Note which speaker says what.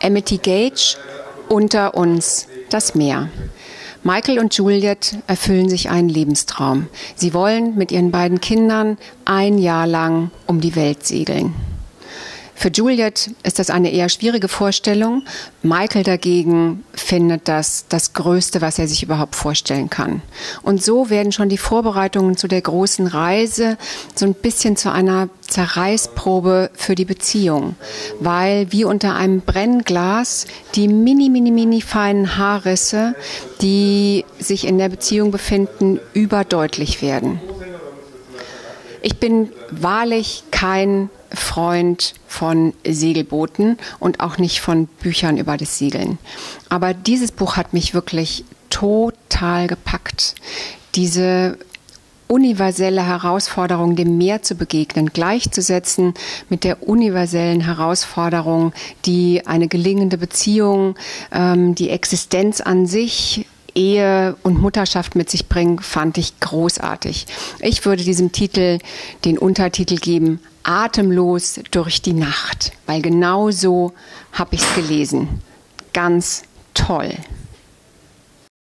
Speaker 1: Amity Gage, Unter uns das Meer. Michael und Juliet erfüllen sich einen Lebenstraum. Sie wollen mit ihren beiden Kindern ein Jahr lang um die Welt segeln. Für Juliet ist das eine eher schwierige Vorstellung. Michael dagegen findet das Größte, was er sich überhaupt vorstellen kann. Und so werden schon die Vorbereitungen zu der großen Reise so ein bisschen zu einer Zerreißprobe für die Beziehung. Weil wie unter einem Brennglas die mini feinen Haarrisse, die sich in der Beziehung befinden, überdeutlich werden. Ich bin wahrlich kein Freund von Segelbooten und auch nicht von Büchern über das Segeln. Aber dieses Buch hat mich wirklich total gepackt. Diese universelle Herausforderung, dem Meer zu begegnen, gleichzusetzen mit der universellen Herausforderung, die eine gelingende Beziehung, die Existenz an sich, Ehe und Mutterschaft mit sich bringen, fand ich großartig. Ich würde diesem Titel den Untertitel geben: Atemlos durch die Nacht, weil genau so habe ich es gelesen. Ganz toll.